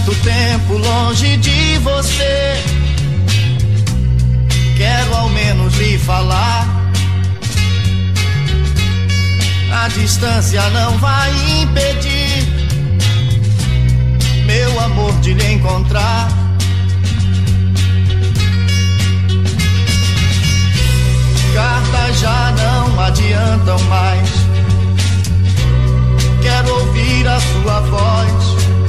tanto tempo longe de você. Quero ao menos lhe falar. A distância não vai impedir meu amor de lhe encontrar. Cartas já não adiantam mais. Quero ouvir a sua voz.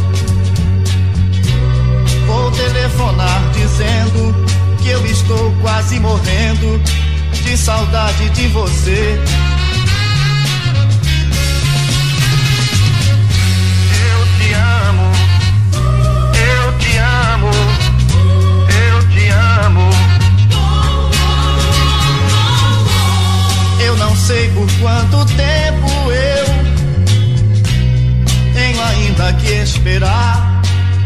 Vou telefonar dizendo que eu estou quase morrendo de saudade de você. Eu te amo, eu te amo, eu te amo. Eu não sei por quanto tempo eu tenho ainda que esperar.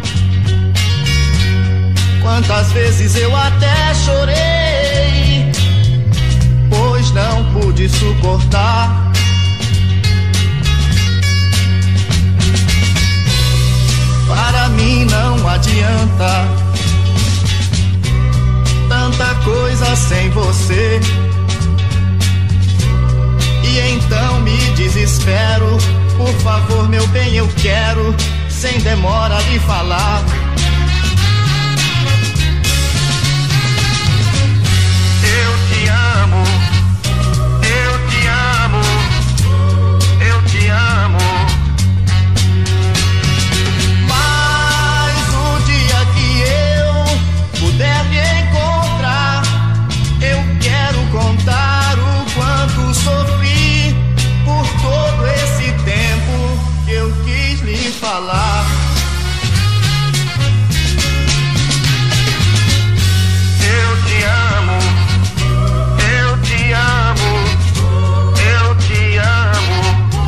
Quantas vezes eu até chorei, pois não pude suportar. Para mim não adianta tanta coisa sem você. E então me desespero. Por favor, meu bem, eu quero sem demora lhe falar. Eu te amo, eu te amo, eu te amo. Mas o dia que eu puder lhe encontrar, eu quero contar o quanto sofri por todo esse tempo que eu quis lhe falar. Eu te amo, eu te amo, eu te amo.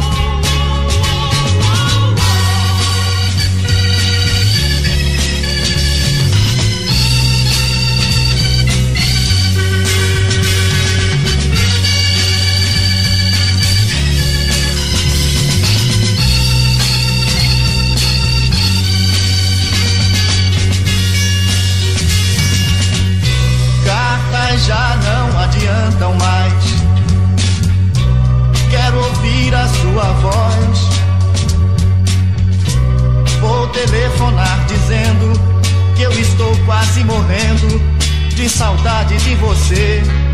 Já não adiantam mais. Quero ouvir a sua voz. Vou telefonar dizendo que eu estou quase morrendo de saudade de você.